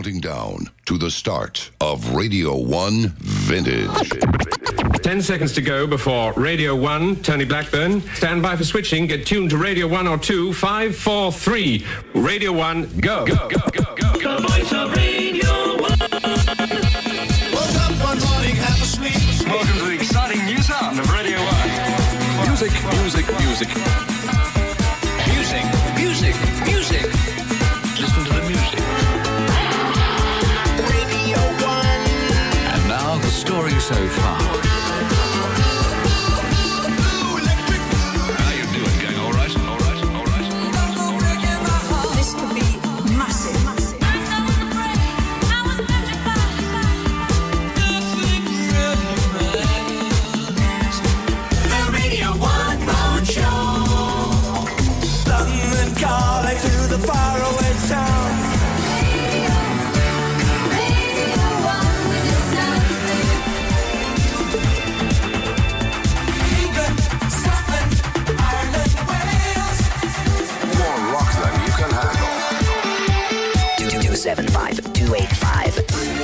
counting down to the start of Radio 1 Vintage. 10 seconds to go before Radio 1. Tony Blackburn, stand by for switching. Get tuned to Radio 1 or 2. 5, 4, 3. Radio 1, go. Go, go, go, go. The voice of Radio 1. Woke up one morning, half asleep. Welcome to the exciting new sound of Radio 1. Music, music, music. Music, music, music. Listen to the music. Radio 1. And now the story so far. How you doing, gang? All right? All right? All right? This could be massive. The Radio 1 Phone Show. London calling to the faraway towns. England, Scotland, Ireland, Wales. More rock than you can handle. 275-285.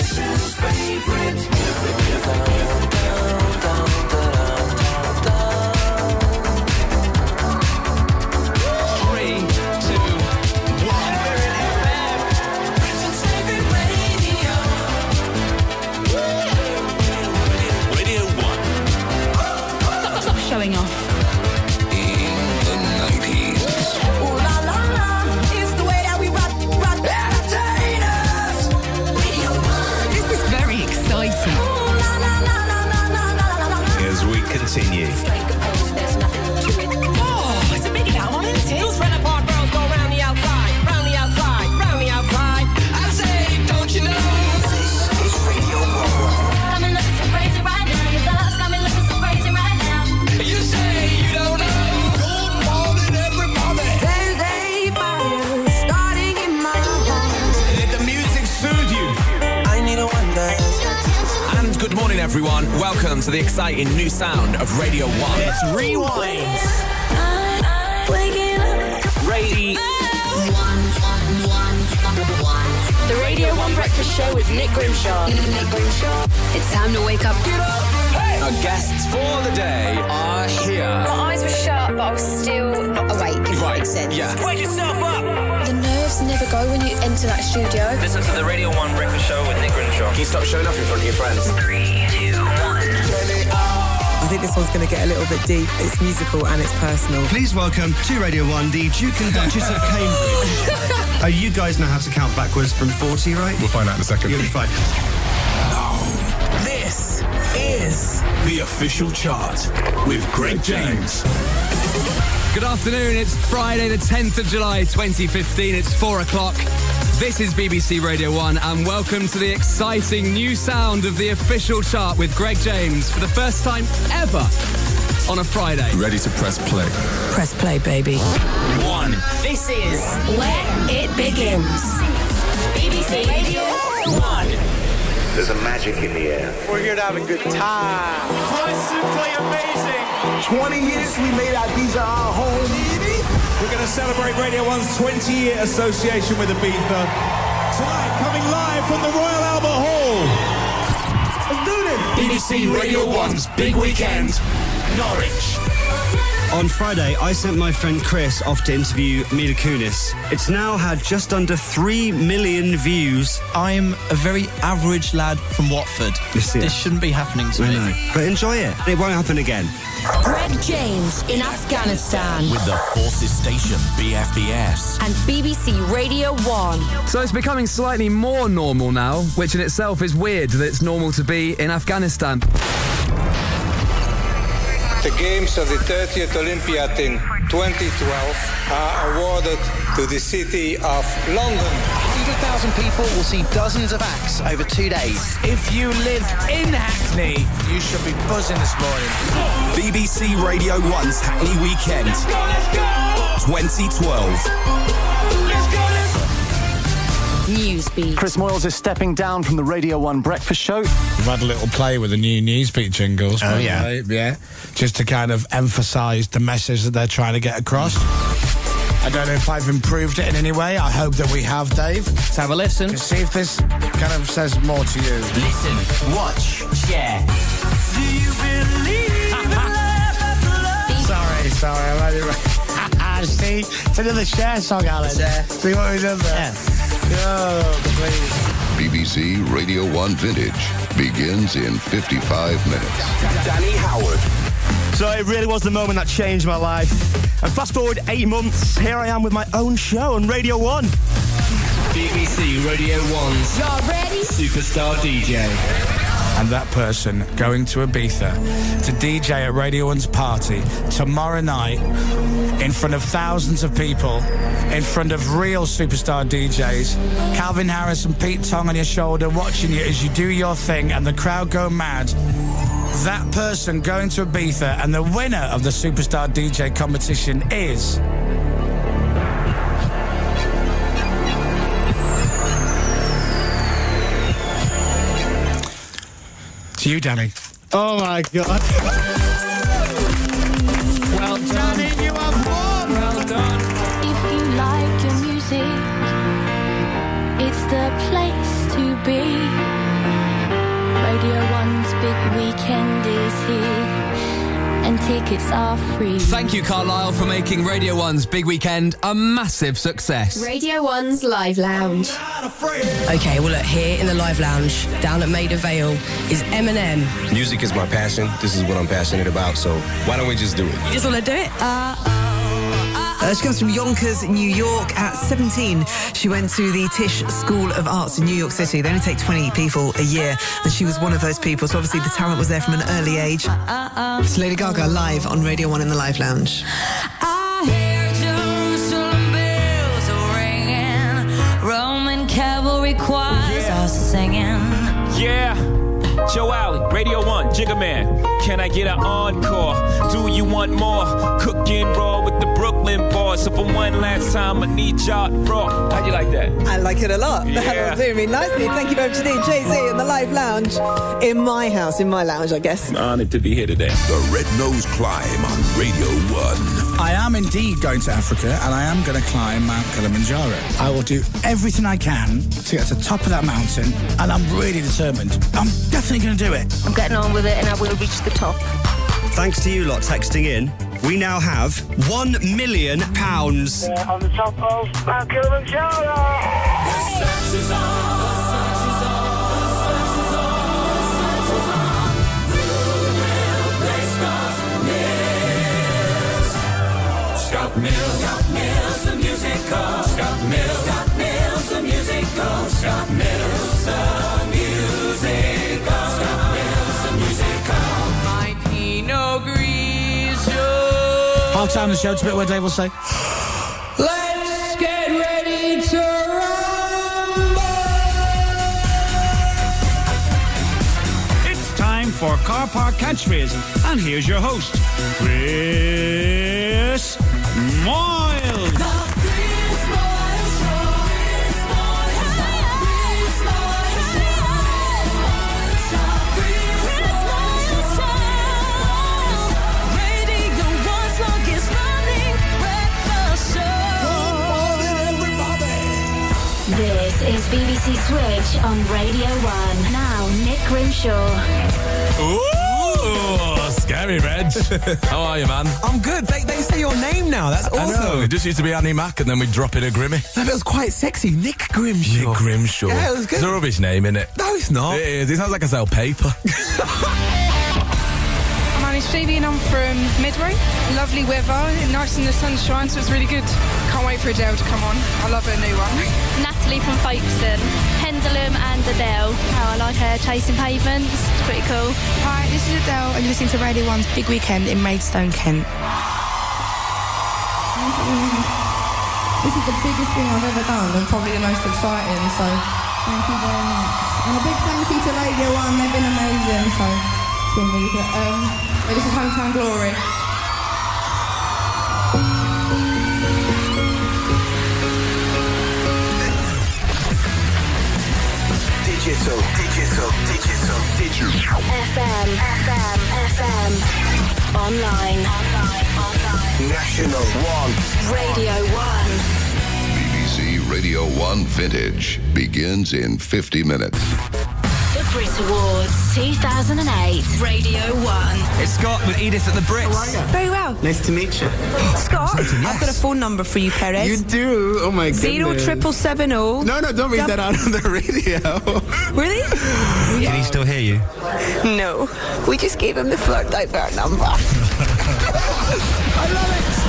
Britain's favorite radio. Radio 1 Stop showing off. in the 90s. Ooh la la la, it's the way that we rock, entertainers. Radio 1. This is very exciting. Ooh la la la la la la la la la. As we continue. Oh, it's a big that one, isn't it? Those Renapart girls go round the outside, round the outside, round the outside. I say, don't you know? This is Radio 1. Got me looking so crazy right now. Your love's got me looking so crazy right now. You say you don't know. Good morning, everybody. There's a fire starting in my heart. Let the music soothe you. I need a one dance. And good morning, everyone. Welcome to the exciting new sound of Radio 1. Let's rewind. Radio The Radio 1 Breakfast Show with Nick Grimshaw. It's time to wake up. Our guests for the day are here. My eyes were shut, but I was still not awake, if that makes sense. Yeah. Wake yourself up. The nerves never go when you enter that studio. Listen to the Radio 1 Breakfast Show with Nick Grimshaw. Can you stop showing off in front of your friends? 3, 2, 1. I think this one's going to get a little bit deep. It's musical and it's personal. Please welcome to Radio 1 the Duke and Duchess of Cambridge. Oh, you guys know how to count backwards from 40, right? We'll find out in a second. You'll be fine. This is the official chart with Greg James. Good afternoon, it's Friday the 10th of July 2015, it's 4 o'clock. This is BBC Radio 1 and welcome to the exciting new sound of the official chart with Greg James for the first time ever on a Friday. Ready to press play. Press play, baby. 1. This is Where It Begins. BBC Radio 1. There's a magic in the air. We're here to have a good time. Quite simply amazing. 20 years we made Ibiza our home. We're going to celebrate Radio 1's 20-year association with Ibiza. Tonight, coming live from the Royal Albert Hall. Let's do this. BBC Radio 1's Big Weekend, Norwich. On Friday, I sent my friend Chris off to interview Mila Kunis. It's now had just under 3 million views. I'm a very average lad from Watford. Yes, yeah. This shouldn't be happening to I me. know. But enjoy it. It won't happen again. Greg James in Afghanistan. With the Forces Station, BFBS. And BBC Radio 1. So it's becoming slightly more normal now, which in itself is weird that it's normal to be in Afghanistan. The Games of the 30th Olympiad in 2012 are awarded to the city of London. 100,000 people will see dozens of acts over 2 days. If you live in Hackney, You should be buzzing this morning. BBC Radio 1's Hackney Weekend 2012. Newsbeat. Chris Moyles is stepping down from the Radio 1 Breakfast Show. We've had a little play with the new Newsbeat jingles. Oh, yeah. Yeah. Just to kind of emphasise the message that they're trying to get across. I don't know if I've improved it in any way. I hope that we have, Dave. Let's have a listen. To see if this kind of says more to you. Listen, watch, share. Do you believe in love after love? Sorry, I'm only... See? It's another Cher song, Alan. See what we've done there? Oh, please. BBC Radio 1 Vintage begins in 55 minutes. Danny Howard. So it really was the moment that changed my life. And fast forward 8 months, here I am with my own show on Radio 1. BBC Radio 1's Y'all ready? Superstar DJ. And that person going to Ibiza to DJ at Radio 1's party tomorrow night in front of thousands of people, in front of real superstar DJs, Calvin Harris and Pete Tong on your shoulder watching you as you do your thing and the crowd go mad. That person going to Ibiza and the winner of the Superstar DJ competition is... to you, Danny. Oh my God. Well done. Danny, you have won. Well done. If you like your music, it's the place to be. Radio 1's big weekend is here, and tickets are free. Thank you, Carlisle, for making Radio 1's Big Weekend a massive success. Radio 1's Live Lounge. Okay, well, look, here in the Live Lounge, down at Maida Vale, is Eminem. Music is my passion. This is what I'm passionate about, so why don't we just do it? You just want to do it? She comes from Yonkers, New York. At 17, she went to the Tisch School of Arts in New York City. They only take 20 people a year, and she was one of those people. So obviously the talent was there from an early age. It's Lady Gaga live on Radio 1 in the Live Lounge. I hear Jerusalem bells ringing, Roman cavalry choirs are singing. Yeah, Joe Alley, Radio 1, Jigga Man. Can I get an encore? Do you want more? Cooking raw with the Brooklyn boys. So for one last time, I need y'all raw. How you like that? I like it a lot. Yeah. That'll do me nicely. Thank you very much indeed, Jay-Z in the Live Lounge. In my house, in my lounge, I guess. I'm honored to be here today. The Red Nose Climb on Radio 1. I am indeed going to Africa, and I am going to climb Mount Kilimanjaro. I will do everything I can to get to the top of that mountain, and I'm really determined. I'm definitely going to do it. I'm getting on with it, and I will reach the top. Thanks to you lot texting in, we now have £1 million. On the top of Mount Kilimanjaro. The search is on. Scott Mills, the musical. Scott Mills, the musical. Scott Mills, the musical. Scott Mills, the musical. My Pinot Grigio. Half-time of the show, it's a bit where Dave will say... Let's get ready to rumble. It's time for Car Park Catchphrases, and here's your host, Chris Moyle. This is BBC Switch on Radio 1. Now, Nick Grimshaw. Ooh, scary, Reg. How are you, man? I'm good. They say your name now. That's awesome. I know. It just used to be Annie Mac, and then we'd drop in a Grimmy. That feels quite sexy. Nick Grimshaw. Nick Grimshaw. Yeah, it was good. It's a rubbish name, isn't it? No, it's not. It is. It sounds like I sell paper. My name's Phoebe and I'm from Midway. Lovely weather, nice in the sunshine, so it's really good. Can't wait for Adele to come on. I love her new one. Natalie from Folkestone. Pendulum and Adele. Oh, I like her Chasing Pavements. It's pretty cool. Hi, this is Adele and you're listening to Radio 1's Big Weekend in Maidstone, Kent. This is the biggest thing I've ever done and probably the most exciting, so thank you very much. And a big thank you to Radio 1, they've been amazing, so it's been really good. This is Hometown Glory. Digital. FM. Online. National 1. Radio 1. BBC Radio 1 Vintage begins in 50 minutes. The Brit Awards 2008. Radio 1. It's Scott with Edith at the Brits. How are you? Very well. Nice to meet you. Scott, Yes. I've got a phone number for you, Perez. You do? Oh my goodness. 07770. No, don't read that out on the radio. Really? Can he still hear you? No. We just gave him the flirt divert number. I love it.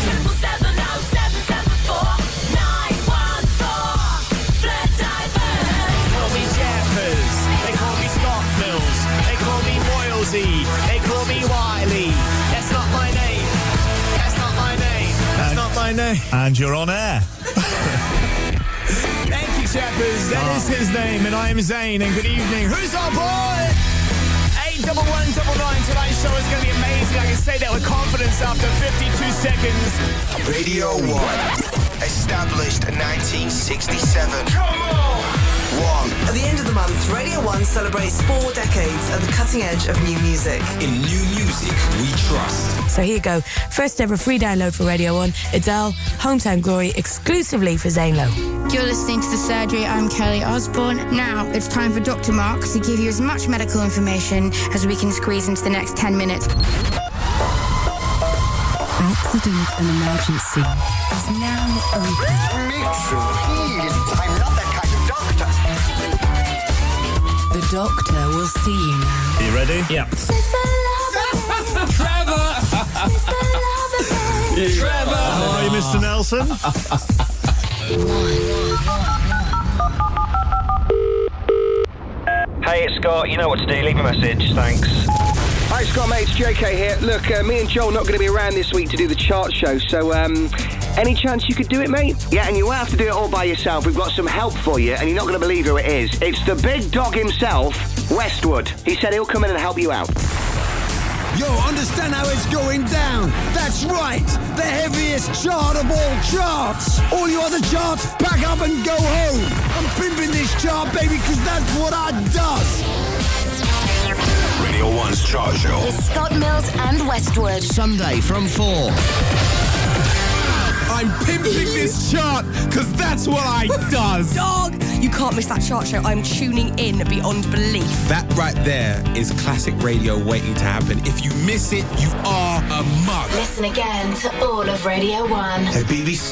770-774-914. Flirt divert. Call me Jeffers. They call me Scott Mills. They call me Moylesy. They call me Wiley. That's not my name. That's not my name. That's not my name. And you're on air. Thank you, Chappers. That is his name, and I am Zane. And good evening. Who's our boy? 81199. Tonight's show is going to be amazing. I can say that with confidence after 52 seconds. Radio 1. Established in 1967. Come on! 1. At the end of the month, Radio 1 celebrates 4 decades at the cutting edge of new music. In new music, we trust. So here you go. First ever free download for Radio 1. Adele, Hometown Glory, exclusively for Zane Lowe. You're listening to The Surgery. I'm Kelly Osbourne. Now it's time for Dr. Mark to give you as much medical information as we can squeeze into the next 10 minutes. Accident and emergency is now open. Mitchell, please. I'm not that kind of doctor. The doctor will see you now. Are you ready? Yeah. Trevor! Trevor! How are you, Mr. Nelson? Hey, it's Scott. You know what to do. Leave a message. Thanks. Hi, Scott, mate. It's JK here. Look, me and Joel not going to be around this week to do the chart show, so, any chance you could do it, mate? Yeah, and you won't have to do it all by yourself. We've got some help for you, and you're not going to believe who it is. It's the big dog himself, Westwood. He said he'll come in and help you out. Yo, understand how it's going down? That's right, the heaviest chart of all charts. All you other charts, pack up and go home. I'm pimping this chart, baby, because that's what I does. Radio 1's chart show. With Scott Mills and Westwood. Sunday from 4. I'm pimping this chart, because that's what I does. Dog! You can't miss that chart show. I'm tuning in beyond belief. That right there is classic radio waiting to happen. If you miss it, you are a mug. Listen again to all of Radio 1. At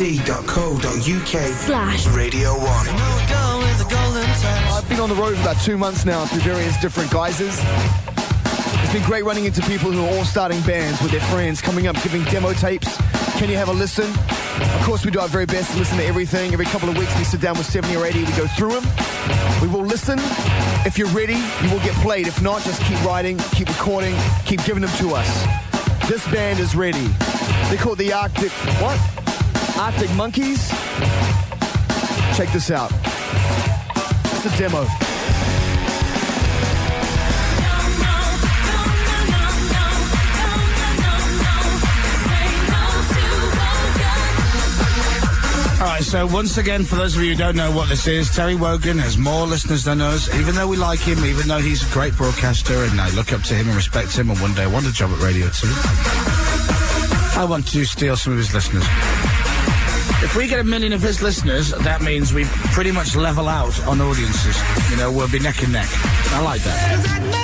bbc.co.uk/Radio 1. I've been on the road for about 2 months now through various different guises. It's been great running into people who are all starting bands with their friends, coming up, giving demo tapes. Can you have a listen? Of course, we do our very best to listen to everything. Every couple of weeks, we sit down with 70 or 80. We go through them. We will listen. If you're ready, you will get played. If not, just keep writing, keep recording, keep giving them to us. This band is ready. They call it the Arctic... What? Arctic Monkeys? Check this out. It's a demo. All right, so once again, for those of you who don't know what this is, Terry Wogan has more listeners than us, even though we like him, even though he's a great broadcaster, and I look up to him and respect him, and one day I want a job at Radio 2. I want to steal some of his listeners. If we get 1 million of his listeners, that means we pretty much level out on audiences. You know, we'll be neck and neck. I like that.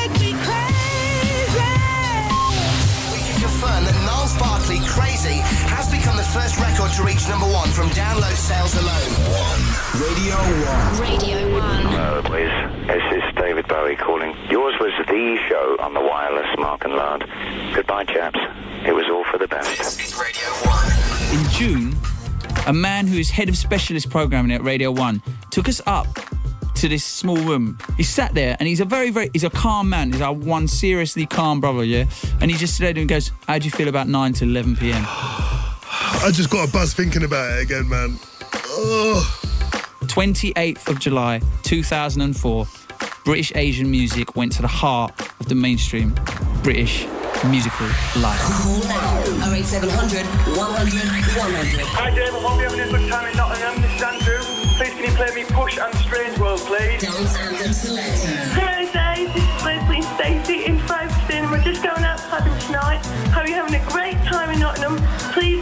We can confirm that Niles Barkley, Crazy, has become the first record to reach number 1 from download sales alone. 1. Radio 1. Radio 1. Hello, please. This is David Bowie calling. Yours was the show on the wireless, Mark and Lard. Goodbye, chaps. It was all for the best. This is Radio 1. In June, a man who is head of specialist programming at Radio 1 took us up to this small room. He sat there, and he's a he's a calm man. He's our one seriously calm brother, yeah? And he just stood there and goes, how do you feel about 9 to 11 p.m? I just got a buzz thinking about it again, man. Ugh. 28th of July, 2004, British Asian music went to the heart of the mainstream British musical life. Call now. 08700 100 100. Hi, Dave. I hope you're having a good time in Nottingham. This is Andrew. Please can you play me Push and Strange World, please? Hello, Dave. This is Leslie and Stacey in Folkestone. We're just going out clubbing tonight. Hope you're having a great time in Nottingham. Please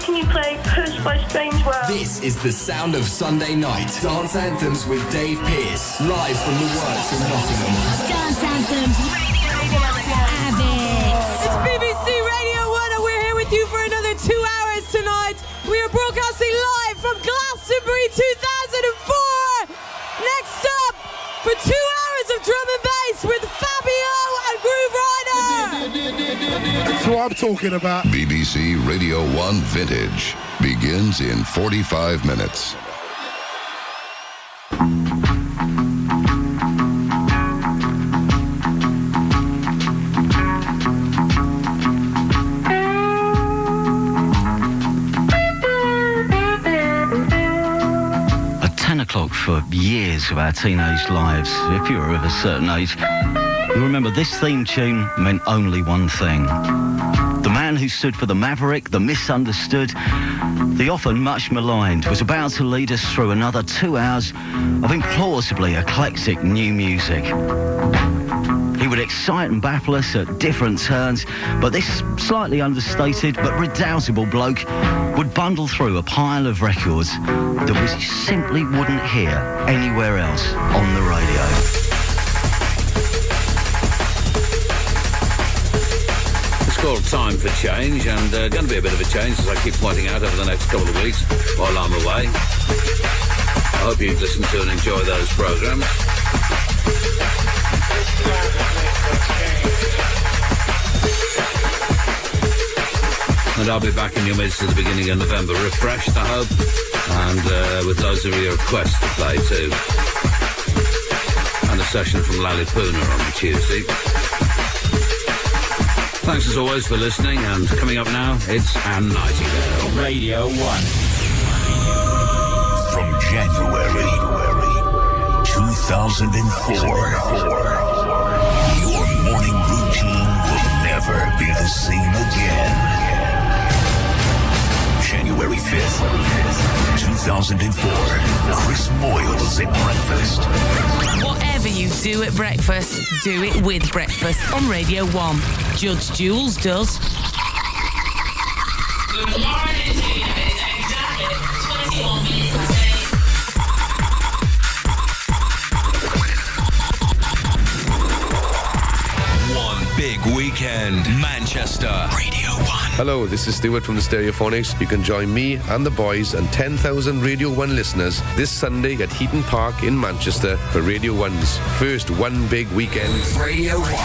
This is the sound of Sunday night. Dance Anthems with Dave Pearce, live from the Works in Nottingham. Dance Anthems, Radio 1. It's BBC Radio 1 and we're here with you for another 2 hours tonight. We are broadcasting live from Glastonbury 2004. Next up, for 2 hours of drum and bass with Fabio and Groove Rider. That's what I'm talking about. BBC Radio 1 Vintage begins in 45 minutes. At 10 o'clock for years of our teenage lives, if you were of a certain age, you remember this theme tune meant only one thing. The man who stood for the maverick, the misunderstood, the often much maligned, was about to lead us through another 2 hours of implausibly eclectic new music. He would excite and baffle us at different turns, but this slightly understated but redoubtable bloke would bundle through a pile of records that we simply wouldn't hear anywhere else on the radio. Called Time for Change, and going to be a bit of a change, as I keep pointing out, over the next couple of weeks while I'm away. I hope you listen to and enjoy those programmes. And I'll be back in your midst at the beginning of November, refreshed, I hope, and with loads of your requests to play too. And a session from Lally Pooner on the Tuesday. Thanks as always for listening, and coming up now, it's Anne Nightingale. Radio 1. From January 2004, your morning routine will never be the same again. January 5th, 2004, Chris Moyles at breakfast. Whatever you do at breakfast, do it with breakfast on Radio 1. Judge Jules does. Good morning, Tina. It's exactly 21 minutes to 1 big weekend. Manchester. Radio 1. Hello, this is Stuart from the Stereophonics. You can join me and the boys and 10,000 Radio 1 listeners this Sunday at Heaton Park in Manchester for Radio 1's first one big weekend. Radio 1.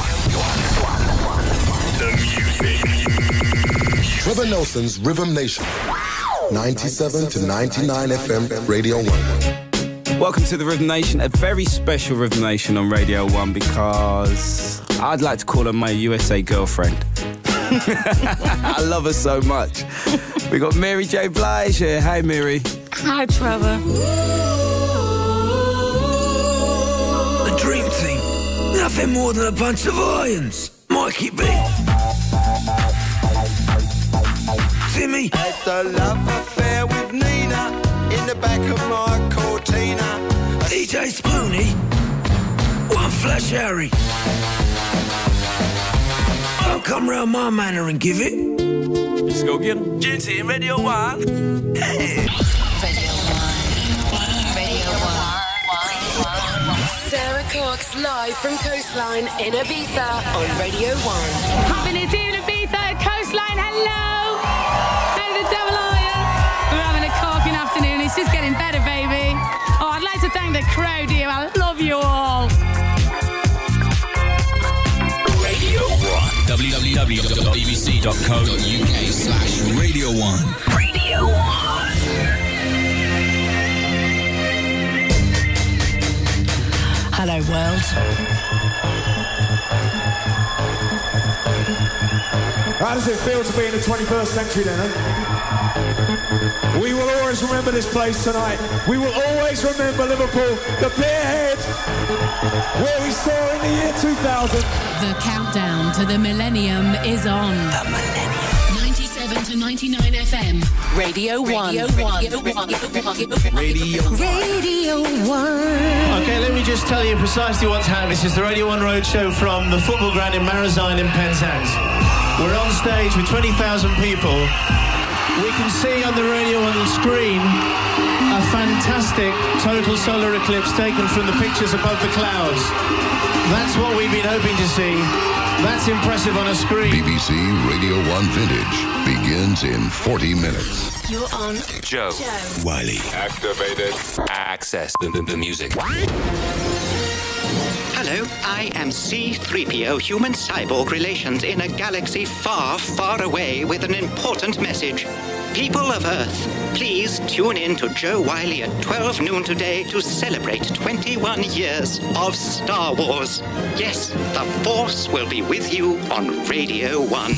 The music. Trevor Nelson's Rhythm Nation. 97 to 99 FM, Radio 1. Welcome to the Rhythm Nation, a very special Rhythm Nation on Radio 1 because I'd like to call her my USA girlfriend. I love her so much. We got Mary J. Blige here. Hey, Mary. Hi, Trevor. The Dream Team. Nothing more than a bunch of irons. Mikey B. Timmy. Had the love affair with Nina in the back of my Cortina. DJ Spoony. One Flash Harry. Don't come round my manor and give it. Let's go get him. Duty in Radio 1. Hey. Radio 1. Sarah Cox live from Coastline in Ibiza on Radio 1. Happening here in Ibiza, Coastline, hello! How the devil are you? We're having a corking afternoon, it's just getting better, baby. Oh, I'd like to thank the crowd here, I love you all. Radio 1. www.bbc.co.uk/Radio 1. Radio 1. Hello, world. How does it feel to be in the 21st century then, eh? We will always remember this place tonight. We will always remember Liverpool, the Pierhead, where we saw in the year 2000. The countdown to the millennium is on. The millennium. 97 to 99 FM. Radio 1. Radio 1. Radio 1. Okay, let me just tell you precisely what's happening. This is the Radio 1 Roadshow from the football ground in Marizine in Penzance. We're on stage with 20,000 people. we can see on the Radio 1 screen a fantastic total solar eclipse taken from the pictures above the clouds. That's what we've been hoping to see. That's impressive on a screen. BBC Radio 1 Vintage begins in 40 minutes. You're on Joe Wiley. Activated. Access the music. Hello, I am C-3PO Human Cyborg Relations in a galaxy far, far away with an important message. People of Earth, please tune in to Joe Wiley at 12 noon today to celebrate 21 years of Star Wars. Yes, the Force will be with you on Radio 1.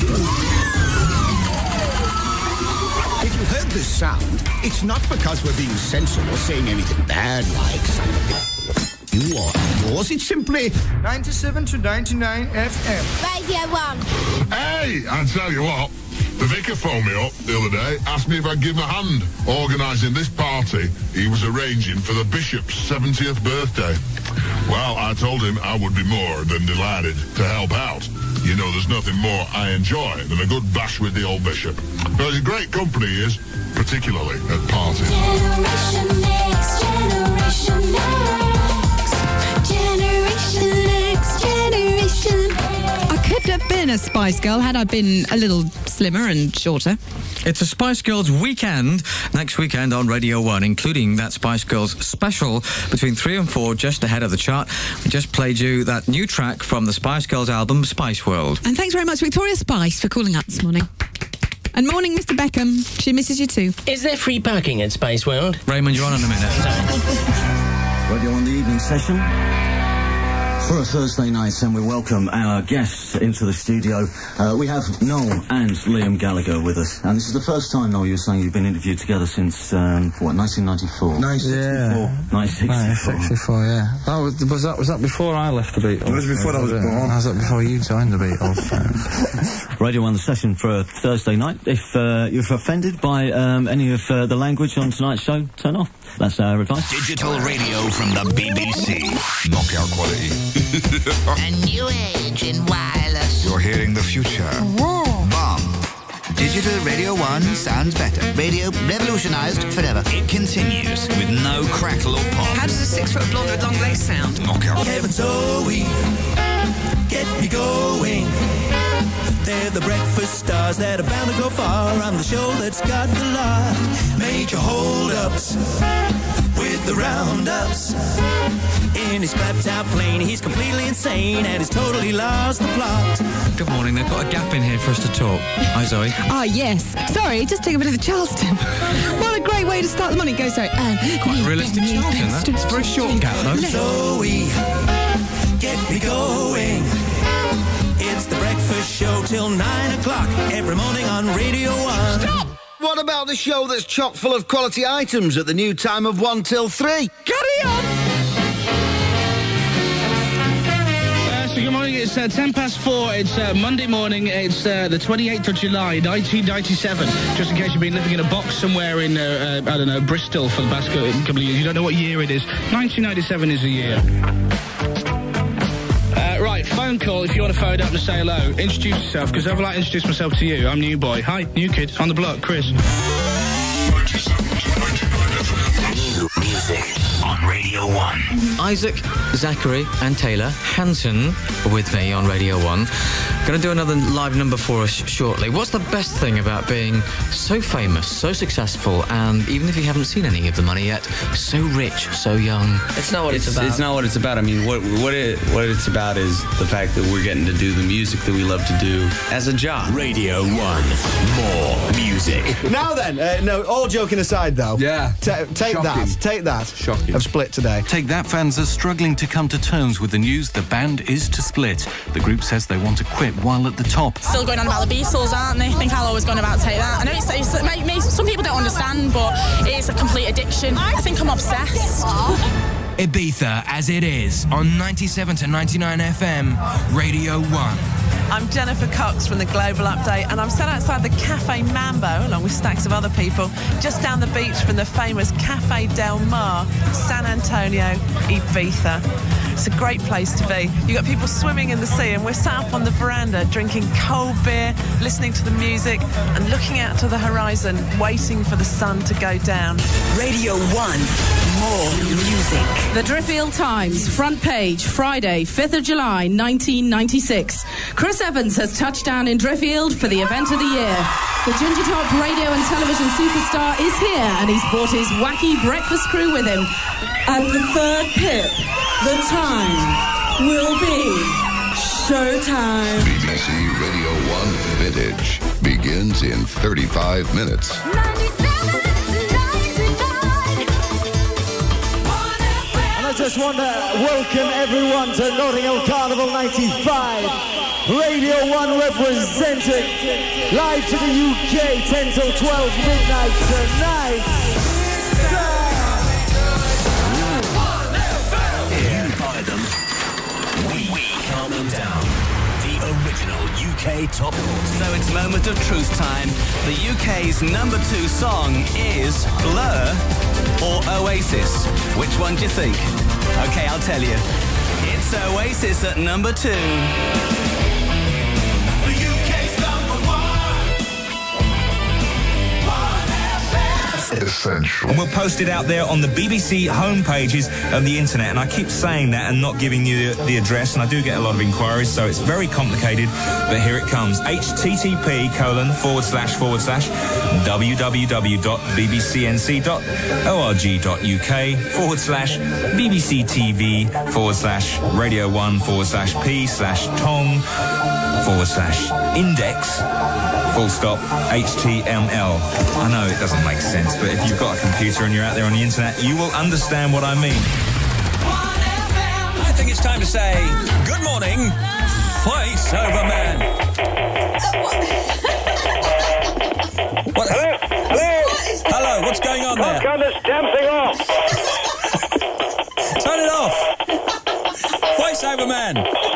If you heard this sound, it's not because we're being censored or saying anything bad like something. You are yours, it's simply 97 to 99 FM. Radio 1. Hey, I tell you what, the vicar phoned me up the other day, asked me if I'd give him a hand organising this party he was arranging for the bishop's 70th birthday. Well, I told him I would be more than delighted to help out. You know, there's nothing more I enjoy than a good bash with the old bishop. But he's a great company, he is, particularly at parties. Generation X, Generation X. Generation X, Generation X. I could have been a Spice Girl had I been a little slimmer and shorter. It's a Spice Girls weekend next weekend on Radio 1, including that Spice Girls special between 3 and 4 just ahead of the chart. We just played you that new track from the Spice Girls album, Spice World. And thanks very much, Victoria Spice, for calling up this morning. And morning, Mr. Beckham. She misses you too. Is there free parking at Spice World? Raymond, you're on in a minute. Radio on the evening session for a Thursday night, and we welcome our guests into the studio. We have Noel and Liam Gallagher with us, and this is the first time, Noel, you're saying you've been interviewed together since, 1994? 1964, yeah. Was that before I left the Beatles? It was before I was born. Was that before you joined the Beatles? Radio 1 the session for a Thursday night. If you're offended by any of the language on tonight's show, turn off. That's our advice. Digital radio from the BBC. Knockout quality. A new age in wireless. You're hearing the future. Bomb. Digital Radio 1 sounds better. Radio revolutionised forever. It continues with no crackle or pop. How does a 6-foot blonde with long legs sound? Knockout. Kevin Zoe, get me going. They're the breakfast stars that are bound to go far. I'm the show that's got the lot. Major hold-ups with the roundups. In his clapped-out plane, he's completely insane and he's totally lost the plot. Good morning. They've got a gap in here for us to talk. Hi, Zoe. Oh, yes. Sorry, just take a bit of the Charleston. What a great way to start the morning. Go, sorry. Quite a realistic Charleston, that. It's a very short gap, though. Zoe, get me going. It's the breakfast show till 9 o'clock every morning on Radio 1. Stop! What about the show that's chock full of quality items at the new time of 1 till 3? Carry on! So good morning, it's 10 past 4, it's Monday morning, it's the 28th of July, 1997. Just in case you've been living in a box somewhere in, I don't know, Bristol for the past couple of years. You don't know what year it is. 1997 is the year. Right, phone call if you want to phone up and say hello. Introduce yourself, because I'd like to introduce myself to you. I'm New Boy. Hi, new kid on the block, Chris. New music on Radio 1. Isaac, Zachary and Taylor Hanson are with me on Radio 1. Going to do another live number for us shortly. What's the best thing about being so famous, so successful, and even if you haven't seen any of the money yet, so rich, so young? It's not what it's about. It's not what it's about. I mean, what it's about is the fact that we're getting to do the music that we love to do as a job. Radio 1. More music. Now then, no, all joking aside, though. Yeah. Take that. Shocking. Of Split today. Take That fans are struggling to come to terms with the news the band is to split. The group says they want to quit while at the top. Still going on about the Beatles, aren't they? I think I'll always going about Take That. I know it's some people don't understand, but it is a complete addiction. I think I'm obsessed. Ibiza as it is on 97 to 99 FM, Radio 1. I'm Jennifer Cox from the Global Update, and I'm sat outside the Cafe Mambo, along with stacks of other people, just down the beach from the famous Cafe Del Mar, San Antonio, Ibiza. It's a great place to be. You've got people swimming in the sea, and we're sat up on the veranda drinking cold beer, listening to the music, and looking out to the horizon, waiting for the sun to go down. Radio 1, more music. The Driffield Times, front page, Friday, 5th of July, 1996. Chris Evans has touched down in Driffield for the event of the year. The Ginger Top radio and television superstar is here, and he's brought his wacky breakfast crew with him. At the third pit, the time will be showtime. BBC Radio 1 Vintage begins in 35 minutes. I just want to welcome everyone to Nottingham Carnival 95. Radio 1 representing live to the UK 10 till 12 midnight tonight. You buy them, we calm them down. The original UK top. So it's moment of truth time. The UK's number 2 song is Blur or Oasis. Which one do you think? Okay, I'll tell you. It's Oasis at number 2. The UK's number 1 Essential. And we'll post it out there on the BBC homepages of the internet. And I keep saying that and not giving you the address, and I do get a lot of inquiries, so it's very complicated, but here it comes. http://www.bbcnc.org.uk/BBC-TV/radio1/p/tom/html. I know it doesn't make sense, but if you've got a computer and you're out there on the internet, you will understand what I mean. I think it's time to say good morning, Voice Over Man. What? Hello? Hello? Hello, what's going on there? Turn this damn thing off. Turn it off. Voice Over Man.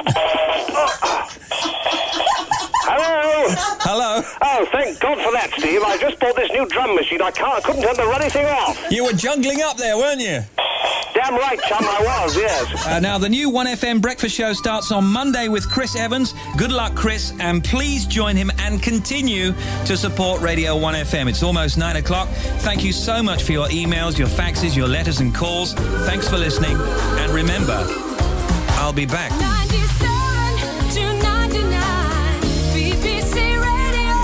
Hello? Hello? Oh, thank God for that, Steve. I just bought this new drum machine. I couldn't turn the bloody thing off. You were jungling up there, weren't you? Damn right, chum, I was, yes. Now, the new 1FM breakfast show starts on Monday with Chris Evans. Good luck, Chris, and please join him and continue to support Radio 1FM. It's almost 9 o'clock. Thank you so much for your emails, your faxes, your letters and calls. Thanks for listening. And remember, I'll be back. 97 to 99, BBC Radio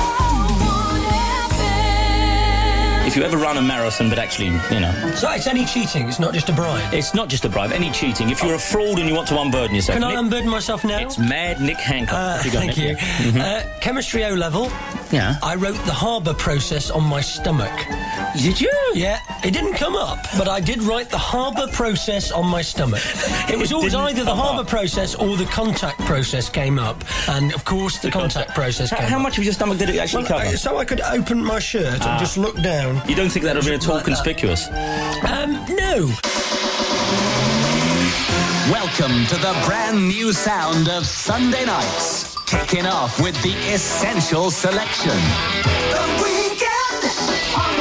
1FM. If you ever run a marathon, but actually, you know... So it's any cheating, it's not just a bribe? It's not just a bribe, any cheating. If you're a fraud and you want to unburden yourself... Can I unburden myself now? It's Mad Nick Hancock. Thank you. Chemistry O-level. Yeah. I wrote the harbour process on my stomach. Did you? Yeah, it didn't come up, but I did write the harbour process on my stomach. It was always either the harbour process or the contact process came up, and of course the contact process came up. How much of your stomach did it actually cover? So I could open my shirt and just look down. You don't think that would have been at all conspicuous? No. Welcome to the brand new sound of Sunday nights. Kicking off with the Essential Selection. The weekend on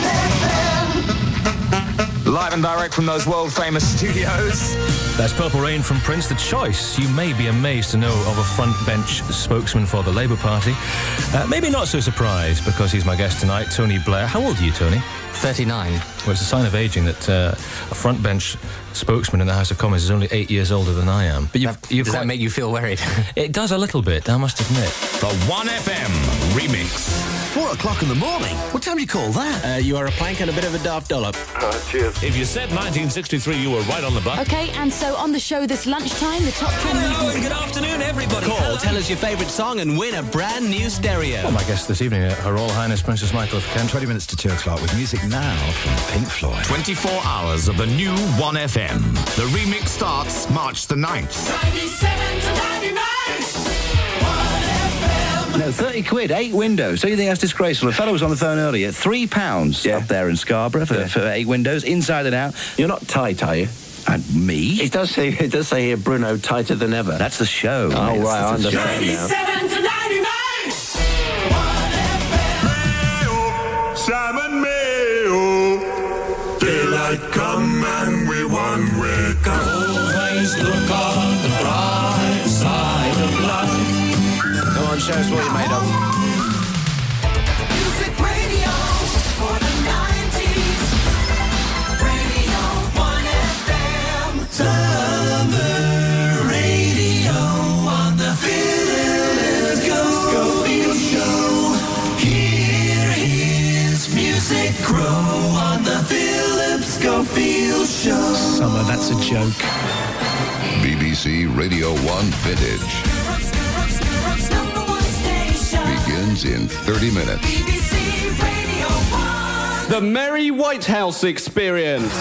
1FM. Live and direct from those world-famous studios. That's Purple Rain from Prince. The choice, you may be amazed to know, of a front bench spokesman for the Labour Party. Maybe not so surprised, because he's my guest tonight, Tony Blair. How old are you, Tony? 39. Well, it's a sign of ageing that a front bench spokesman in the House of Commons is only 8 years older than I am. But does that make you feel worried? It does a little bit, I must admit. The 1FM remix. 4 o'clock in the morning? What time do you call that? You are a plank and a bit of a daft dollop. Cheers. If you said 1963, you were right on the button. Okay, and so on the show this lunchtime, the top 10 Hello and good afternoon, everybody. Call, tell us your favourite song and win a brand new stereo. Well, my guest this evening, Her Royal Highness Princess Michael of Kent. 20 minutes to 2 o'clock with music now from Pink Floyd. 24 hours of the new 1FM. The remix starts March the 9th. 97 to 99. No, 30 quid, 8 windows. Do you think that's disgraceful? A fellow was on the phone earlier, £3 up there in Scarborough for 8 windows, inside and out. You're not tight, are you? And me? It does say here, Bruno, tighter than ever. That's the show. Oh, right, I understand now. 97 to 99. 1FM. Simon Mayo. Daylight come and we one wake up. Always look on the bright side of life. Come on, show us what you're made of. Music radio for the 90s. Radio 1 FM. Summer radio on the Philip Schofield Show. Hear his music grow on the Philip Schofield Show. Summer, that's a joke. BBC Radio 1 Vintage begins in 30 minutes. BBC Radio 1. The Merry White House Experience.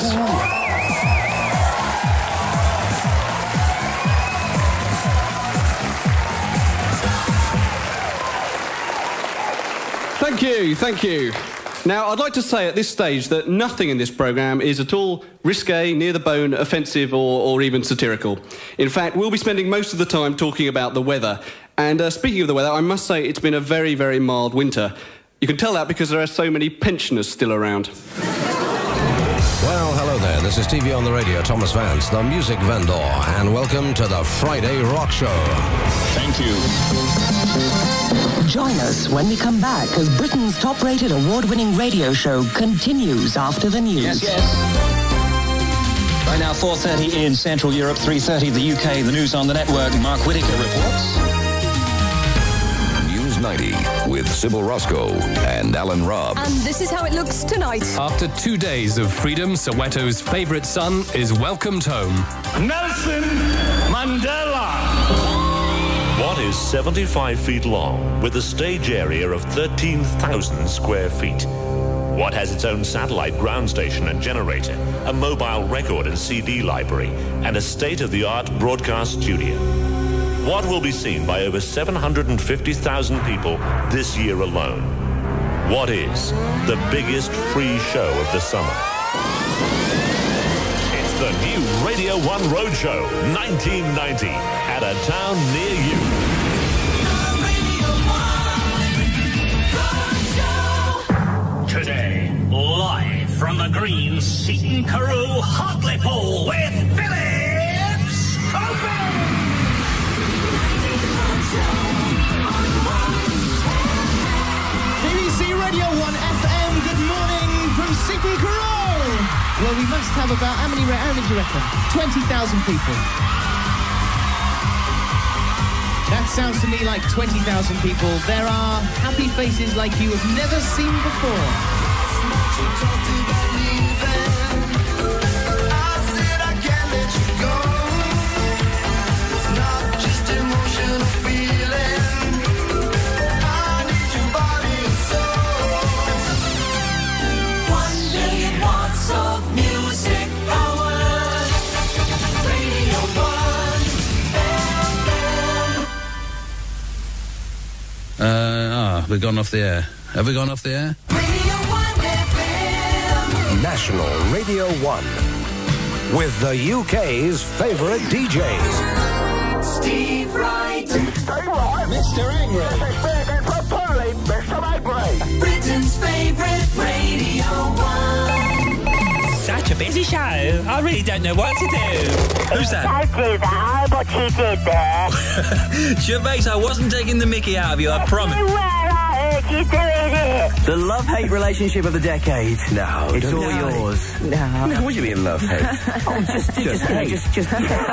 Thank you. Now, I'd like to say at this stage that nothing in this programme is at all risque, near the bone, offensive or even satirical. In fact, we'll be spending most of the time talking about the weather. And speaking of the weather, I must say it's been a very, very mild winter. You can tell that because there are so many pensioners still around. Well, hello there. This is TV on the Radio, Thomas Vance, the music vendor, and welcome to the Friday Rock Show. Thank you. Join us when we come back as Britain's top-rated award-winning radio show continues after the news. Yes. Right now, 4:30 in Central Europe, 3:30 the UK. The news on the network. Mark Whittaker reports. News 90 with Sybil Roscoe and Alan Robb. And this is how it looks tonight. After 2 days of freedom, Soweto's favourite son is welcomed home. Nelson Mandela. What is 75 feet long with a stage area of 13,000 square feet? What has its own satellite ground station and generator, a mobile record and CD library, and a state-of-the-art broadcast studio? What will be seen by over 750,000 people this year alone? What is the biggest free show of the summer? It's the new Radio 1 Roadshow 1990 at a town near you. Today, live from the Green Seton Carew Hartlepool with Philip Schofield. BBC Radio 1 FM, good morning from Seton Carew. Well, we must have about, how many do you reckon? 20,000 people. That sounds to me like 20,000 people. There are happy faces like you have never seen before. We've gone off the air. Have we gone off the air? Radio 1 FM. National Radio 1 with the UK's favourite DJs. Steve Wright. Mr. Angry. Mr. Angry. Britain's favourite Radio 1. Such a busy show. I really don't know what to do. Who's that? Don't do that. What you did there. Gervais, I wasn't taking the mickey out of you, I promise. You doing it? The love-hate relationship of the decade. No, it's all yours. No, what do you mean love-hate? Oh, just hate. Just.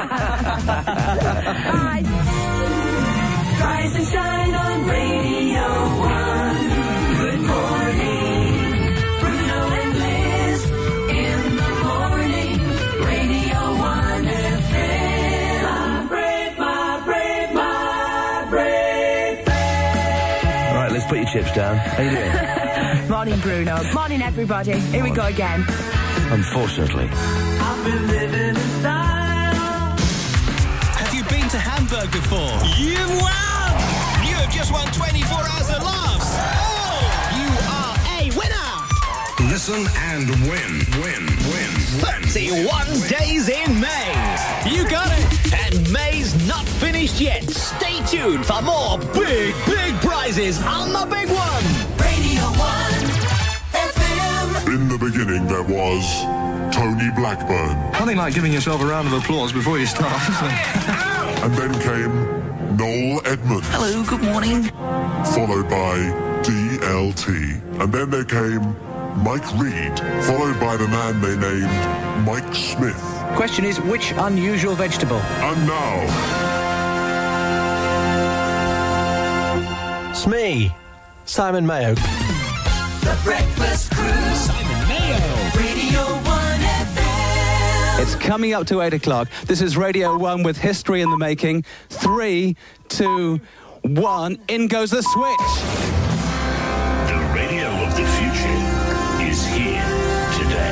Rise and shine on Radio 1. Good morning, Bruno and Liz. In the morning, Radio 1 FM. My brave. Let's put your chips down. How you doing? Morning, Bruno. Morning, everybody. Here we go again. Unfortunately. I've been living in style. Have you been to Hamburg before? You've won! You have just won 24 hours of laughs. Oh! You are a winner! Listen and win. 31 days in May. You got it! And May's not finished yet. Stay tuned for more big prizes on the big one. Radio 1 FM. In the beginning, there was Tony Blackburn. Nothing like giving yourself a round of applause before you start, isn't it? And then came Noel Edmonds. Hello, good morning. Followed by DLT. And then there came Mike Reed, followed by the man they named Mike Smith. Question is, which unusual vegetable? And now... It's me, Simon Mayo. The Breakfast Crew. Simon Mayo. Radio 1 FM. It's coming up to 8 o'clock. This is Radio 1 with history in the making. 3, 2, 1. In goes the switch. The radio of the future is here today.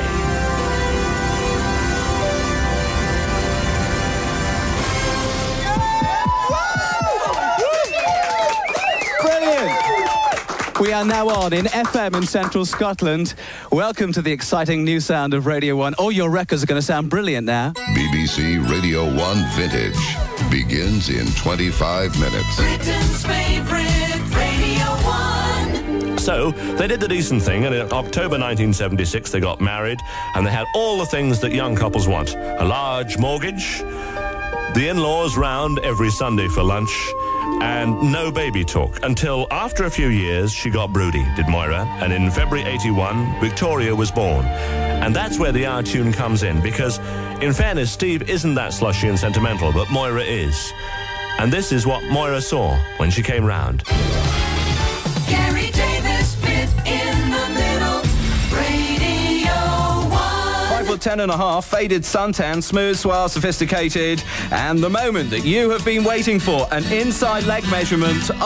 Brilliant! We are now on in FM in central Scotland. Welcome to the exciting new sound of Radio 1. All your records are going to sound brilliant now. BBC Radio 1 Vintage begins in 25 minutes. Britain's favourite Radio 1. So, they did the decent thing, and in October 1976 they got married, and they had all the things that young couples want. A large mortgage, the in-laws round every Sunday for lunch, and no baby talk. Until after a few years, she got broody, did Moira, and in February 81, Victoria was born. And that's where the Our Tune comes in, because, in fairness, Steve isn't that slushy and sentimental, but Moira is. And this is what Moira saw when she came round. Gary Davis bit in the middle. Radio 1. 5'10.5", faded suntan, smooth, suave, sophisticated, and the moment that you have been waiting for, an inside leg measurement of...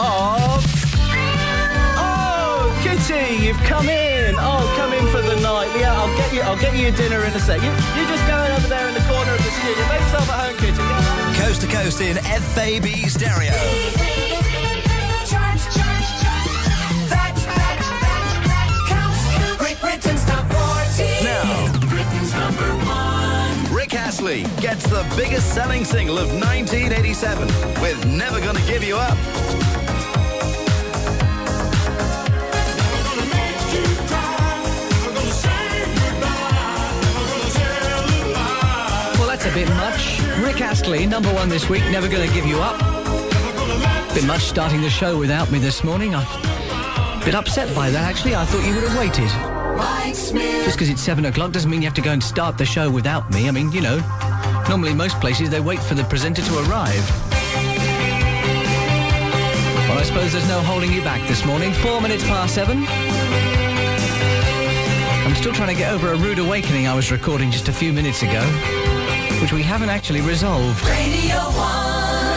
Oh, Kitty, you've come in. Oh, come in for the night. Yeah, I'll get you your dinner in a sec. You just go over there in the corner of the studio. Make yourself at home, Kitty. Coast to coast in FAB stereo. Great Britain's top 40. Now, Britain's number 1. Rick Astley gets the biggest selling single of 1987 with Never Gonna Give You Up. Well, that's a bit much. Rick Astley, number 1 this week, Never Gonna Give You Up. Bit much starting the show without me this morning. I'm a bit upset by that, actually. I thought you would have waited. Mike Smith. Just because it's 7 o'clock doesn't mean you have to go and start the show without me. I mean, you know, normally most places they wait for the presenter to arrive. Well, I suppose there's no holding you back this morning. 4 minutes past 7. I'm still trying to get over a rude awakening I was recording just a few minutes ago, which we haven't actually resolved. Radio 1.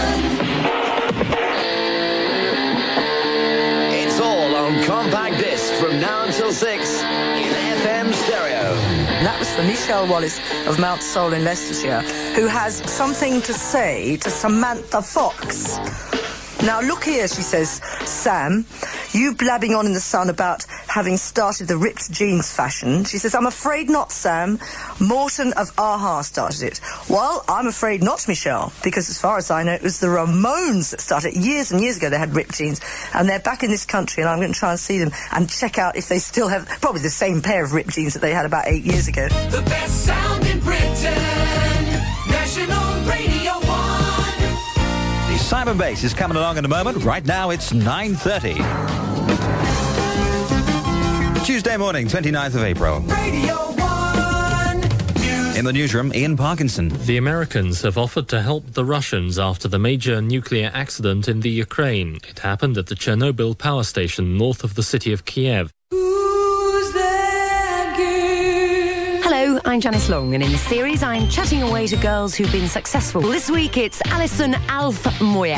It's all on compact disc from now until 6 in FM stereo. That was for Michelle Wallace of Mount Sol in Leicestershire, who has something to say to Samantha Fox. Now, look here, she says, Sam, you blabbing on in the sun about having started the ripped jeans fashion. She says, I'm afraid not, Sam. Morton of Aha started it. Well, I'm afraid not, Michelle, because as far as I know, it was the Ramones that started it. Years and years ago, they had ripped jeans, and they're back in this country, and I'm going to try and see them and check out if they still have probably the same pair of ripped jeans that they had about 8 years ago. The best sound in Britain. National Radio 1. The Simon Bass is coming along in a moment. Right now, it's 9:30. Tuesday morning, 29th of April. Radio 1. In the newsroom, Ian Parkinson. The Americans have offered to help the Russians after the major nuclear accident in the Ukraine. It happened at the Chernobyl power station north of the city of Kiev. Who's that girl? Hello, I'm Janice Long, and in the series I'm chatting away to girls who've been successful. This week it's Alison Alf Moyo.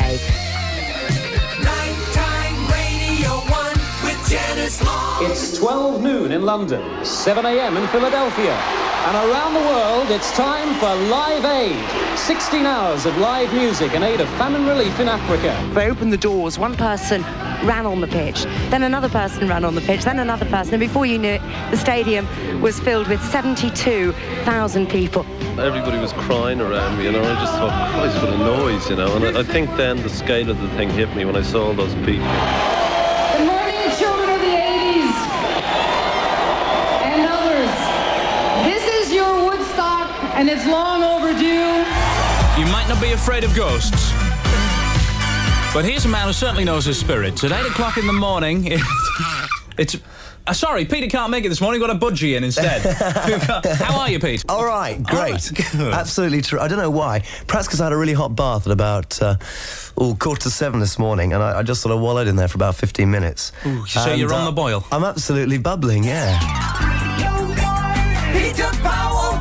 Nighttime Radio 1 with Janice Long. It's 12 noon in London, 7 a.m. in Philadelphia. And around the world, it's time for Live Aid. 16 hours of live music in aid of famine relief in Africa. They opened the doors, one person ran on the pitch, then another person ran on the pitch, then another person, and before you knew it, the stadium was filled with 72,000 people. Everybody was crying around me, and I just thought, Christ, what a noise, you know. And I think then the scale of the thing hit me when I saw all those people. Good morning, children of the 80s and others. and it's long overdue. You might not be afraid of ghosts, but here's a man who certainly knows his spirits. At 8 o'clock in the morning, it's... sorry, Peter can't make it this morning. Got a budgie in instead. How are you, Pete? All right, great. Absolutely true. I don't know why. Perhaps because I had a really hot bath at about 7:15 this morning, and I just sort of wallowed in there for about 15 minutes. Ooh, so you're on the boil? I'm absolutely bubbling, yeah. Peter Powell.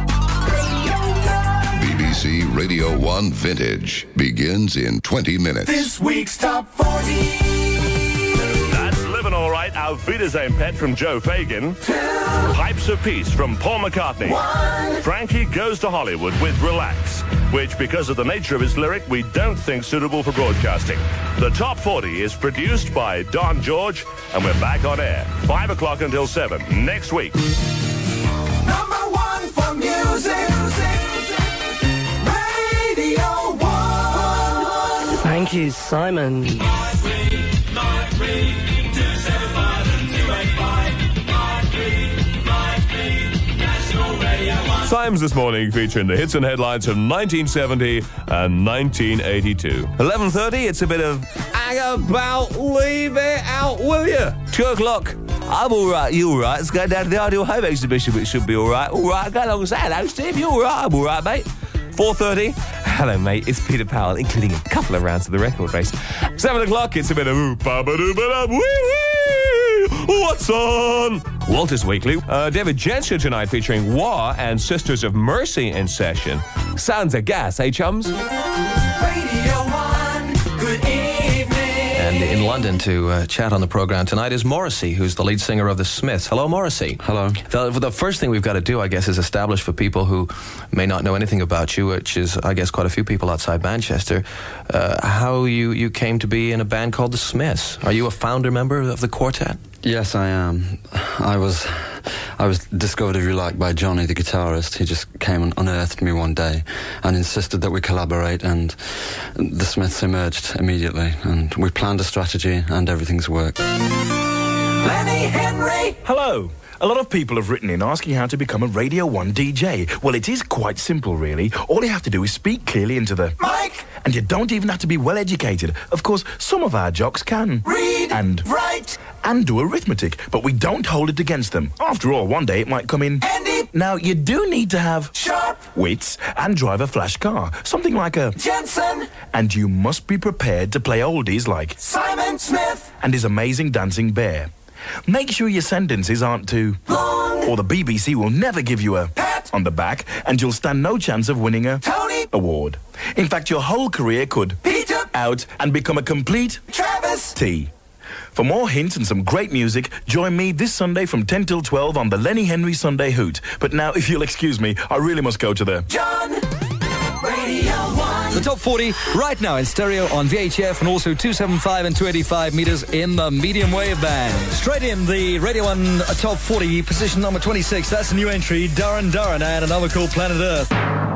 BBC Radio 1 Vintage begins in 20 minutes. This week's Top 40. Living All Right, Auf Wiedersehen Pet from Joe Fagan. 2. Pipes of Peace from Paul McCartney. 1. Frankie Goes to Hollywood with Relax, which, because of the nature of its lyric, we don't think suitable for broadcasting. The Top 40 is produced by Don George, and we're back on air, 5 o'clock until 7 next week. Number 1 for music. Radio 1. Thank you, Simon. Times this morning featuring the hits and headlines from 1970 and 1982. 11:30, it's a bit of hang about, leave it out, will you? 2 o'clock, I'm all right, you all right? Let's go down to the Ideal Home exhibition, which should be all right. All right, go along and say hello, Steve, you all right? I'm all right, mate. 4:30, hello, mate, it's Peter Powell, including a couple of rounds of the record race. 7 o'clock, it's a bit of what's on? Walters Weekly. David Jensen tonight featuring Wah and Sisters of Mercy in session. Sounds of gas, eh, chums? Radio 1, good evening. And in London to chat on the programme tonight is Morrissey, who's the lead singer of The Smiths. Hello, Morrissey. Hello. The first thing we've got to do, I guess, is establish for people who may not know anything about you, which is, I guess, quite a few people outside Manchester, how you came to be in a band called The Smiths. Are you a founder member of the quartet? Yes, I am. I was discovered, if you like, by Johnny, the guitarist. He just came and unearthed me one day and insisted that we collaborate, and the Smiths emerged immediately, and we planned a strategy, and everything's worked. Lenny Henry. Hello. A lot of people have written in asking how to become a Radio 1 DJ. Well, it is quite simple, really. All you have to do is speak clearly into the mic. And you don't even have to be well educated. Of course, some of our jocks can read and write and do arithmetic, but we don't hold it against them. After all, one day it might come in handy. Now, you do need to have sharp wits and drive a flash car, something like a Jensen. And you must be prepared to play oldies like Simon Smith and his amazing Dancing Bear. Make sure your sentences aren't too long, or the BBC will never give you a pat on the back, and you'll stand no chance of winning a Tony Award. In fact, your whole career could Peter out and become a complete travesty. For more hints and some great music, join me this Sunday from 10 till 12 on the Lenny Henry Sunday Hoot. But now, if you'll excuse me, I really must go to the John Radio 1. The Top 40 right now in stereo on VHF and also 275 and 285 meters in the medium wave band. Straight in the Radio 1 Top 40, position number 26. That's a new entry, Duran Duran and Another Cool Planet Earth.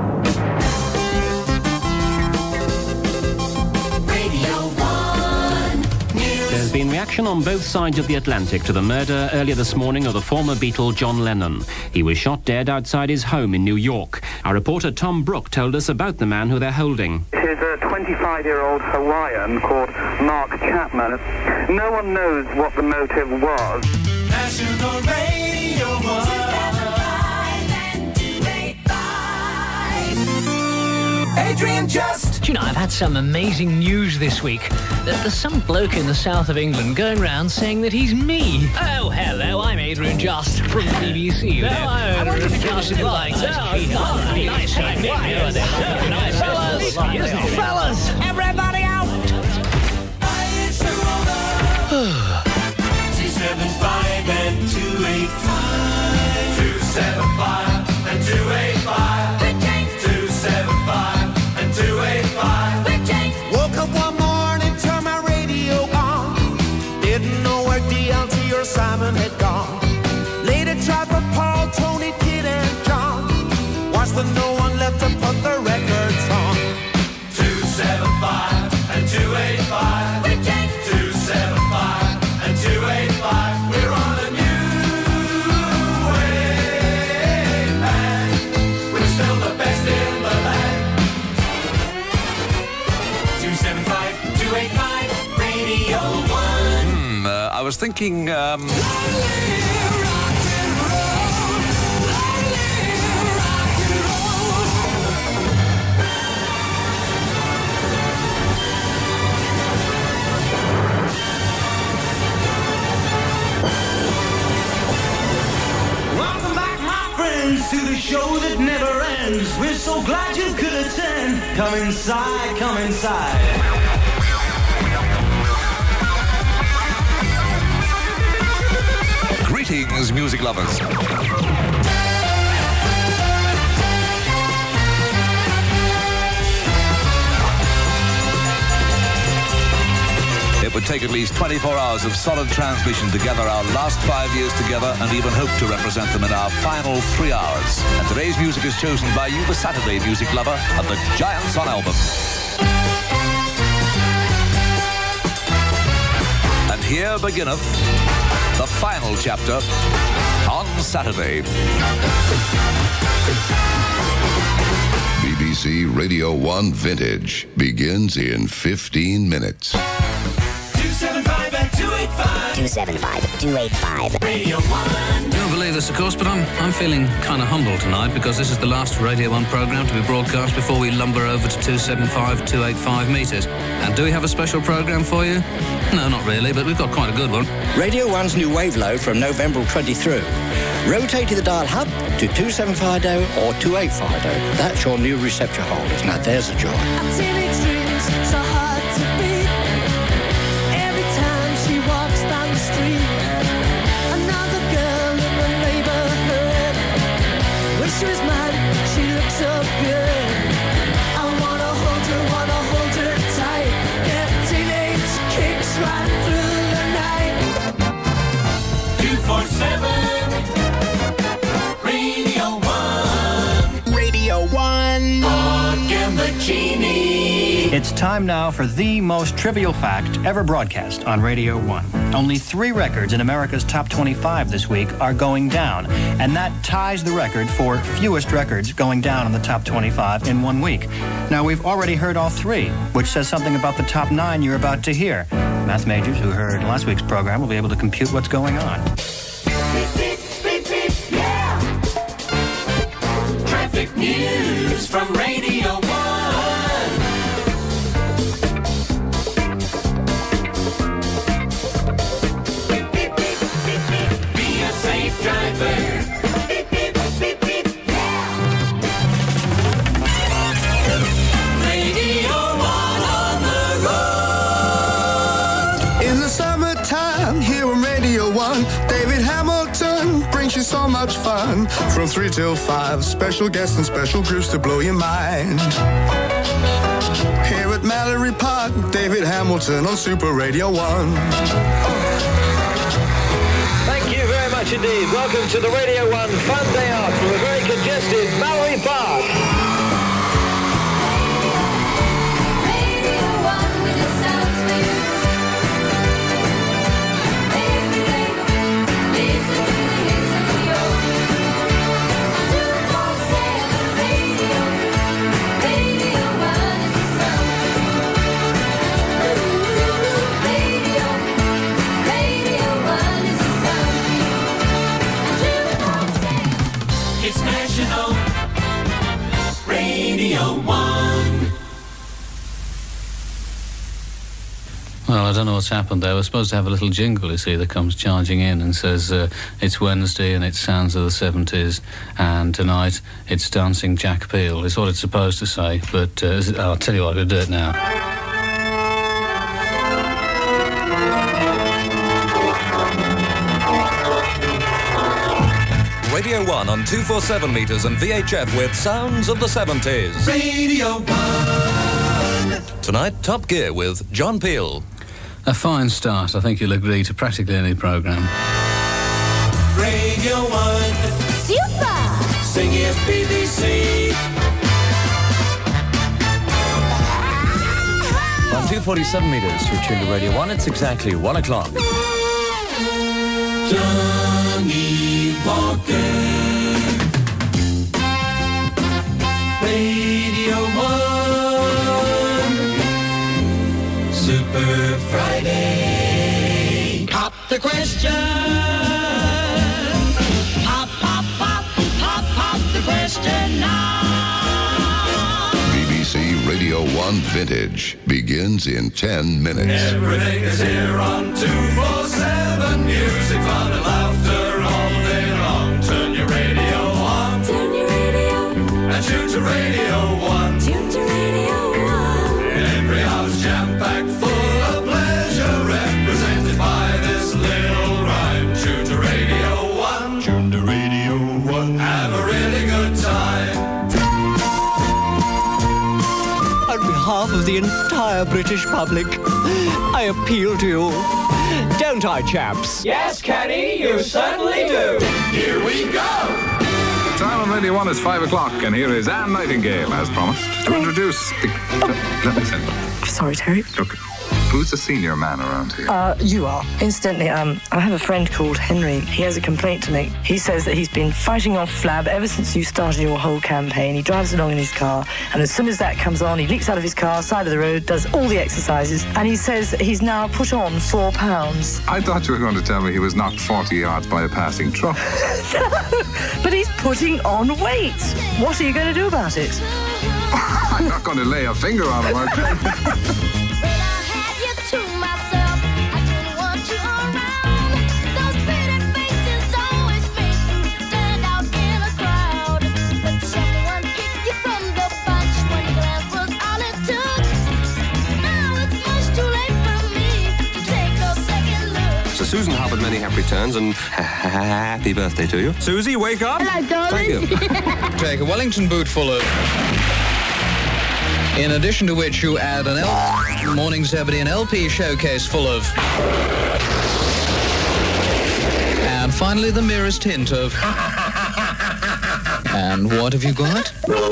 There's been reaction on both sides of the Atlantic to the murder earlier this morning of the former Beatle John Lennon. He was shot dead outside his home in New York. Our reporter Tom Brooke told us about the man who they're holding. He's a 25-year-old Hawaiian called Mark Chapman. No one knows what the motive was. National Radio 1. Adrian Just. Do you know, I've had some amazing news this week. There's some bloke in the south of England going round saying that he's me. Oh, hello, I'm Adrian Just from the BBC. I wonder if Just likes Fellas, everybody out! 275 and 285. 275 and 285. 275 and 285. Woke up one morning, turned my radio on. Didn't know where DLT or Simon had gone. Later tried for Paul, Tony, Kid and John. Watched the no one left to put the records on. 275 was thinking... Welcome back, my friends, to the show that never ends. We're so glad you could attend. Come inside, come inside. Greetings, music lovers. It would take at least 24 hours of solid transmission to gather our last 5 years together and even hope to represent them in our final 3 hours. And today's music is chosen by you, the Saturday music lover, at the Giants on Album. And here beginneth the final chapter on Saturday. BBC Radio 1 Vintage begins in 15 minutes. 275 and 285. 275 285. Radio 1. Don't believe this, of course, but I'm feeling kind of humbled tonight because this is the last Radio 1 programme to be broadcast before we lumber over to 275, 285 metres. And do we have a special programme for you? No, not really, but we've got quite a good one. Radio 1's new wave load from November 23. Rotate the dial hub to 2750 or 2850. That's your new reception holders. Now there's a joy. Teenage dreams, so hard to beat. Every time she walks down the street, another girl in the neighborhood. Wish she was mine, she looks so good. I wanna hold her tight. Get teenage kicks right through the night. 247 Radio 1. Radio 1. It's time now for the most trivial fact ever broadcast on Radio 1. Only 3 records in America's top 25 this week are going down, and that ties the record for fewest records going down in the top 25 in 1 week. Now, we've already heard all 3, which says something about the top 9 you're about to hear. Math majors who heard last week's program will be able to compute what's going on. Traffic news from Radio 1. Be a safe driver. Radio 1 on the road. In the summertime, here on Radio 1, David Hamilton brings you so much fun. From 3 till 5, special guests and special groups to blow your mind. Here at Mallory Park, David Hamilton on Super Radio 1. Thank you very much indeed. Welcome to the Radio 1 Fun Day Out from a very congested Mallory Park. It's National Radio 1. Well, I don't know what's happened there. We're supposed to have a little jingle, you see, that comes charging in and says it's Wednesday and it's Sounds of the 70s, and tonight it's Dancing Jack Peel. It's what it's supposed to say, but I'll tell you what, we'll do it now. Radio 1 on 247 metres and VHF with Sounds of the 70s. Radio 1. Tonight, Top Gear with John Peel. A fine start, I think you'll agree, to practically any programme. Radio 1. Super! Sing yes, BBC. On 247 metres, you're tuned to Radio 1. It's exactly 1 o'clock. Johnny Walker. Radio 1. Super Friday. Cop the the question. Pop, pop, pop, pop, pop the question now. BBC Radio 1 Vintage begins in 10 minutes. Everything is here on 247. Music, fun, and laughter all day long. Turn your radio on. Turn your radio. And tune to Radio 1. Tune to Radio 1. Every house jam-packed full of pleasure, represented by this little rhyme. Tune to Radio 1. Tune to Radio 1. Have a really good time. On behalf of the entire British public, I appeal to you. Don't I, chaps? Yes, Kenny, you certainly do. Here we go. The time on Radio 1 is 5 o'clock, and here is Anne Nightingale, as promised, to introduce the... Let me send it. Sorry, Terry. Look, who's the senior man around here? You are. Incidentally, I have a friend called Henry. He has a complaint to make. He says that he's been fighting off Flab ever since you started your whole campaign. He drives along in his car, and as soon as that comes on, he leaps out of his car, side of the road, does all the exercises, and he says that he's now put on 4 pounds. I thought you were going to tell me he was knocked 40 yards by a passing truck. But he's putting on weight. What are you going to do about it? I'm not going to lay a finger on him, okay? Susan Hubbard, many happy returns, and happy birthday to you. Susie, wake up. Hello, darling. Thank you. Take a Wellington boot full of... In addition to which you add an Morning Zebedee, an LP showcase full of... And finally the merest hint of... And what have you got?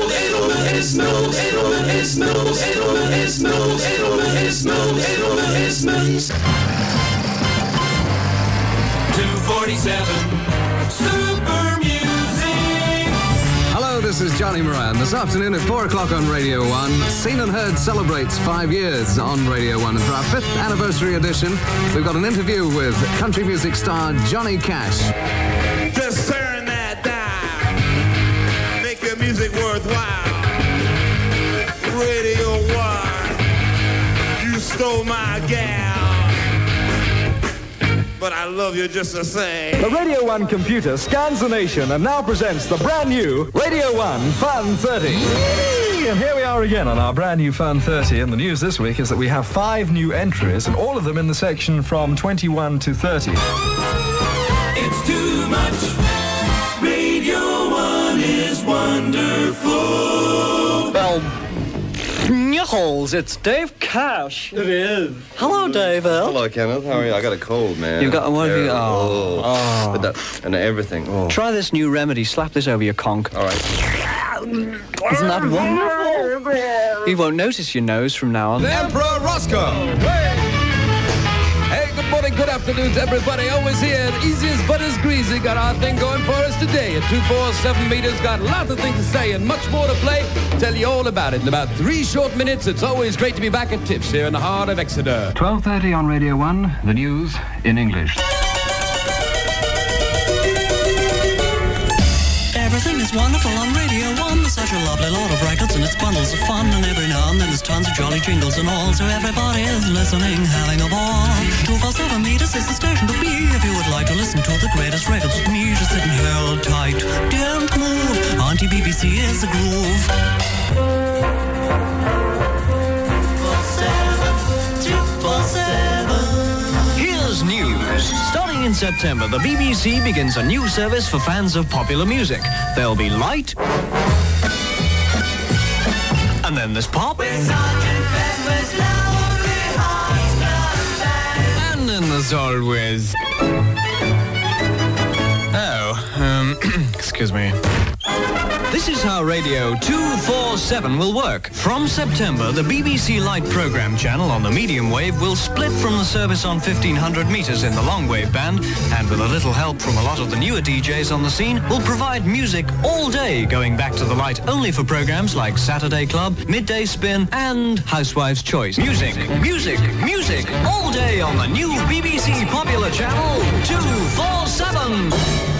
247 Super Music. Hello, this is Johnny Moran. This afternoon at 4 o'clock on Radio 1, Seen and Heard celebrates 5 years on Radio 1. And for our 5th anniversary edition, we've got an interview with country music star Johnny Cash. Just turn that down. Make your music worthwhile. Radio 1. You stole my gal. But I love you just the same. The Radio 1 computer scans the nation and now presents the brand new Radio 1 Fun 30. And here we are again on our brand new Fun 30. And the news this week is that we have 5 new entries, and all of them in the section from 21 to 30. It's too much. Radio 1 is wonderful. Well, Nichols, it's Dave Cash. It is. Hello, Dave. Hello, Kenneth. How are you? I got a cold, man. You've got one of you. But that, and everything. Oh. Try this new remedy. Slap this over your conch. All right. Isn't that wonderful? You won't notice your nose from now on. The Emperor Roscoe. Hey, good morning, good afternoon to everybody. Always here, easiest but as greasy. Got our thing going for us today. At 247 meters, got lots of things to say and much more to play. Tell you all about it in about 3 short minutes. It's always great to be back at Tips here in the heart of Exeter. 12:30 on Radio 1, the news in English. Everything is wonderful on Radio 1. There's such a lovely lot of records and it's bundles of fun. And every now and then there's tons of jolly jingles and all. So everybody is listening, having a ball. 247 meters is the station to be. If you would like to listen to the greatest records with me, just sit and hold tight. Don't move. Auntie BBC is the groove. Here's news. Starting in September, the BBC begins a new service for fans of popular music. There'll be light. And then there's pop. And then there's always... excuse me. This is how Radio 247 will work. From September, the BBC Light programme channel on the medium wave will split from the service on 1500 metres in the long wave band, and with a little help from a lot of the newer DJs on the scene, will provide music all day, going back to the light only for programmes like Saturday Club, Midday Spin and Housewife's Choice. Music, music, music, all day on the new BBC Popular Channel 247.